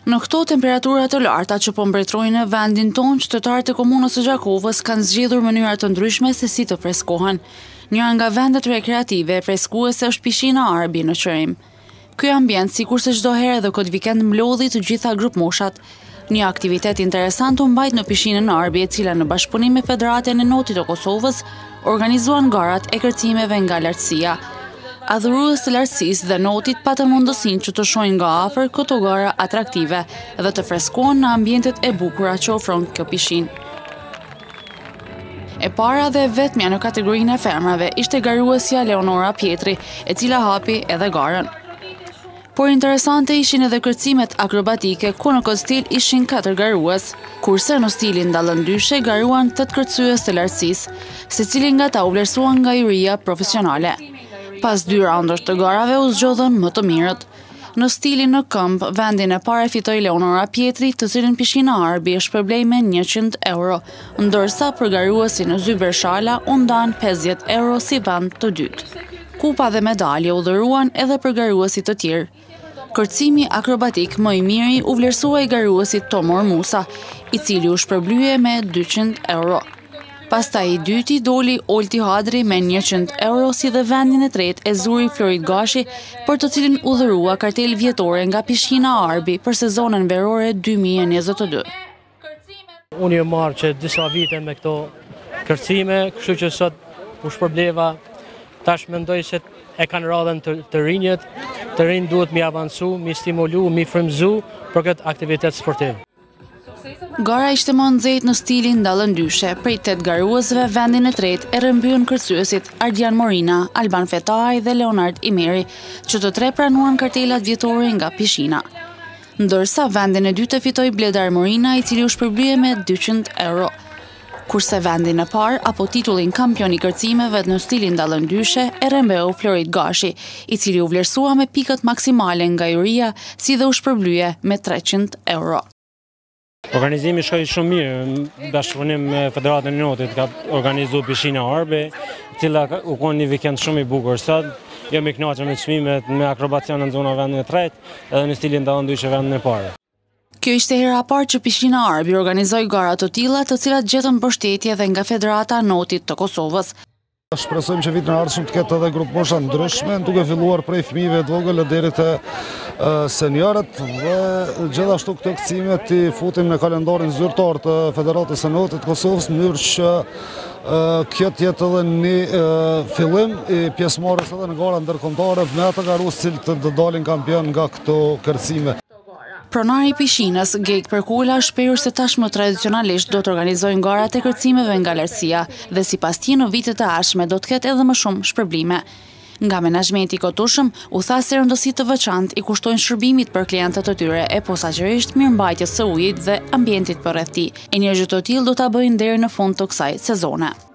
Në këto temperatura të larta që po mbretërojnë në vendin tonë, qytetarët e komunës së Gjakovës kanë zgjedhur mënyra të ndryshme se si të freskohen. Njëra nga vendet rekreative e freskuese është pishina Arbi në Qërim. Ky ambient, sikurse çdo herë edhe këtë vikend, mlodhi të gjitha grupmoshat. Një aktivitet interesant u mbajt në pishinën Arbi, e cila në bashkëpunim me Federatën e Notit të Kosovës organizuan garat e kërcimeve nga lartësia. Adhurues të lartësisë dhe Notit patën mundësinë që të shohin nga afër këto gara atraktive dhe të freskohen në ambientet e bukura që ofron kjo pishinë. E para dhe vetmja në kategorinë e femrave ishte garuesja Leonora Pjetri, e cila hapi edhe garën. Por interesante ishin edhe kërcimet akrobatike, ku në këtë stil ishin 4 garues, kurse në stilin dallëndyshe garuan 8 kërcyes të lartësisë, secili nga ta u vlerësuan nga juria profesionale. Pas 2 raundosh të garave u zgjodhen më të mirët. Në stilin në këmbë, vendin e parë fitoi Leonora Pjetri, të cilin pishina Arbi është përblej me 100 euro, ndërsa për garuesin në zyber shala u ndan 50 euro si vend të dytë. Kupa dhe medalje u dhëruan edhe për garuesit të tjerë. Kërcimi akrobatik më i miri u vlerësua i garuesit Tomor Musa, i cili u shpërblye me 200 euro. Pastaj i dyti doli Olti Hadri me 100 euro, si dhe vendin e tretë e zuri Florid Gashi, për të cilin u dhërua kartel vjetore nga pishina Arbi për sezonën verore 2022. Unë jam marrë që disa vite me këto kërcime, kështu që sot u shpërbleva. Tash mendoj se e kanë radhën të rinjët, të rinjë duhet mi avancu, mi stimulu, mi frymëzu për këtë aktivitet sportiv. Gara ishte më nxehtë në stilin dallëndyshe. Prej 8 garuesve, vendin e tretë e rëmbyen kërcyesit Ardian Morina, Alban Fetaj dhe Leonard Imeri, që të tre pranuan kartelat vjetore nga pishina. Ndërsa vendin e dytë e fitoi Bledar Morina, i cili u shpërblye me 200 euro. Kurse vendin e parë apo titullin kampion i kërcimeve në stilin dallëndyshe e rembeu Florid Gashi, i cili u vlerësua me pikët maksimale nga juria, si dhe u shpërblye me 300 euro. Organizimi shkoi shumë mirë, bashkëpunim me Federatën e Notit ka organizuar pishina Arbi, e cila u kon një vikend shumë i bukur sot. Jam i kënaqur me çmimet, me akrobacion në zonën e vendit të tretë, edhe në stilin dallëndyshe vendin e parë. Kjo ishte hera e parë që pishina Arbi organizoi gara të tilla, të cilat gjetën mbështetje edhe nga Federata e Notit të Kosovës. Shpresojmë që vitin e ardhshëm të ketë edhe grupmosha ndryshme, duke filluar prej fëmijëve të vogël deri te seniorët, dhe gjithashtu këto kërcime ti futim në kalendarin zyrtar të Federatës së Notit të Kosovës, në mënyrë që kjo të jetë edhe një fillim i pjesëmarrjes edhe në gara ndërkombëtare me ata garues që të dalin kampion nga këto kërcime. Pronari i pishinës, Gejk Perkula, shprehur se tashmë tradicionalisht do të organizojnë garat e kërcimeve nga lartësia dhe sipas tij në vitet e ardhshme do të ketë edhe më shumë shpërblime. Nga menaxhmenti i kotushëm u tha se rëndësi të veçantë i kushtojnë shërbimit për klientët e tyre, e posaçërisht mirëmbajtjes së ujit dhe ambientit përreth tij. E një gjë të tillë do ta bëjnë deri në fund të kësaj sezone.